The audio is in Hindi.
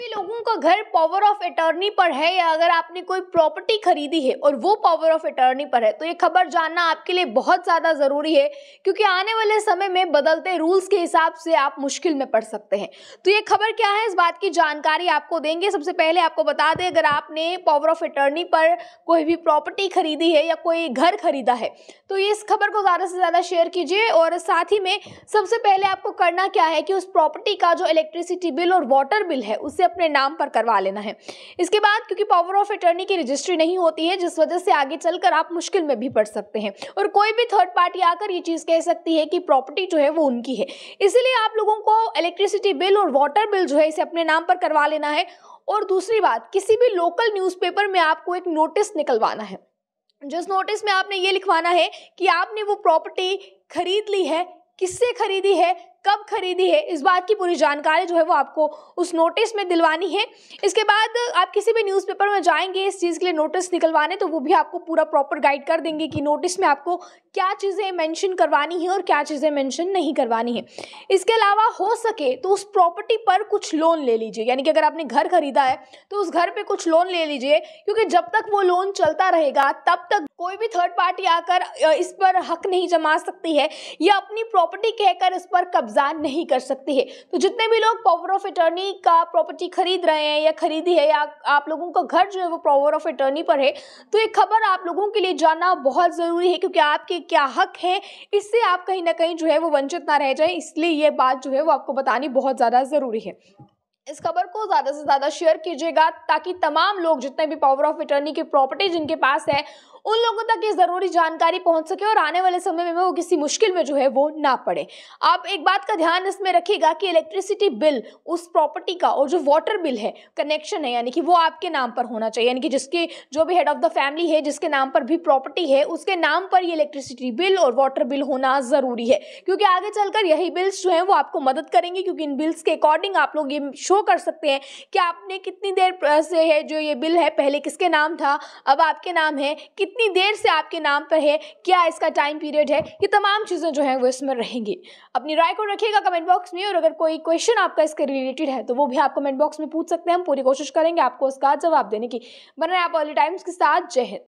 लोगों का घर पावर ऑफ अटॉर्नी पर है या अगर आपने कोई प्रॉपर्टी खरीदी है और वो पावर ऑफ अटॉर्नी पर है तो ये खबर जानना आपके लिए बहुत ज़्यादा ज़रूरी है, क्योंकि आने वाले समय में बदलते रूल्स के हिसाब से आप मुश्किल में पड़ सकते हैं। तो ये खबर क्या है, इस बात की जानकारी आपको देंगे। सबसे पहले आपको बता दें, अगर आपने पावर ऑफ अटॉर्नी पर कोई भी प्रॉपर्टी खरीदी है या कोई घर खरीदा है तो ये इस खबर को ज़्यादा से ज़्यादा शेयर कीजिए। और साथ ही में सबसे पहले आपको करना क्या है कि उस प्रॉपर्टी का जो इलेक्ट्रिसिटी बिल और वाटर बिल है उसे अपने नाम पर करवा लेना है। इसके बाद क्योंकि पावर ऑफ अटॉर्नी की रजिस्ट्री नहीं होती है, जिस वजह से आगे चलकर आप मुश्किल में भी पड़ सकते हैं और कोई भी थर्ड पार्टी आकर ये चीज़ कह सकती है कि प्रॉपर्टी जो है वो उनकी है। इसीलिए आप लोगों को इलेक्ट्रिसिटी बिल और वाटर बिल जो है इसे अपने नाम पर करवा लेना है। और दूसरी बात, किसी भी लोकल न्यूज़पेपर में आपको एक नोटिस निकलवाना है, जिस नोटिस में आपने ये लिखवाना है कि आपने वो प्रॉपर्टी खरीद ली है, किससे खरीदी है, कब खरीदी है, इस बात की पूरी जानकारी जो है वो आपको उस नोटिस में दिलवानी है। इसके बाद आप किसी भी न्यूज़पेपर में जाएंगे इस चीज़ के लिए नोटिस निकलवाने, तो वो भी आपको पूरा प्रॉपर गाइड कर देंगे कि नोटिस में आपको क्या चीज़ें मेंशन करवानी है और क्या चीज़ें मेंशन नहीं करवानी है। इसके अलावा हो सके तो उस प्रॉपर्टी पर कुछ लोन ले लीजिए, यानी कि अगर आपने घर खरीदा है तो उस घर पे कुछ लोन ले लीजिए, क्योंकि जब तक वो लोन चलता रहेगा तब तक कोई भी थर्ड पार्टी आकर इस पर हक नहीं जमा सकती है या अपनी प्रॉपर्टी कहकर इस पर कब्जा नहीं कर सकती है। तो जितने भी लोग पावर ऑफ अटॉर्नी का प्रॉपर्टी खरीद रहे हैं या खरीदी है या आप लोगों का घर जो है वो पावर ऑफ अटॉर्नी पर है, तो ये खबर आप लोगों के लिए जानना बहुत ज़रूरी है, क्योंकि आपके क्या हक है इससे आप कहीं ना कहीं जो है वो वंचित ना रह जाए। इसलिए ये बात जो है वो आपको बतानी बहुत ज़्यादा ज़रूरी है। इस खबर को ज़्यादा से ज़्यादा शेयर कीजिएगा ताकि तमाम लोग जितने भी पावर ऑफ अटॉर्नी की प्रॉपर्टी जिनके पास है उन लोगों तक ये ज़रूरी जानकारी पहुंच सके और आने वाले समय में वो किसी मुश्किल में जो है वो ना पड़े। आप एक बात का ध्यान इसमें रखिएगा कि इलेक्ट्रिसिटी बिल उस प्रॉपर्टी का और जो वाटर बिल है, कनेक्शन है, यानी कि वो आपके नाम पर होना चाहिए, यानी कि जिसके जो भी हेड ऑफ द फैमिली है जिसके नाम पर भी प्रॉपर्टी है उसके नाम पर ये इलेक्ट्रिसिटी बिल और वाटर बिल होना ज़रूरी है, क्योंकि आगे चलकर यही बिल्स जो है वो आपको मदद करेंगे। क्योंकि इन बिल्स के अकॉर्डिंग आप लोग ये शो कर सकते हैं कि आपने कितनी देर से है जो ये बिल है, पहले किसके नाम था, अब आपके नाम है, कितनी देर से आपके नाम पर है, क्या इसका टाइम पीरियड है, ये तमाम चीज़ें जो है वो इसमें रहेंगी। अपनी राय को रखिएगा कमेंट बॉक्स में, और अगर कोई क्वेश्चन आपका इसके रिलेटेड है तो वो भी आप कमेंट बॉक्स में पूछ सकते हैं। हम पूरी कोशिश करेंगे आपको उसका जवाब देने की। बने रहे आप ऑल टाइम्स के साथ। जय हिंद।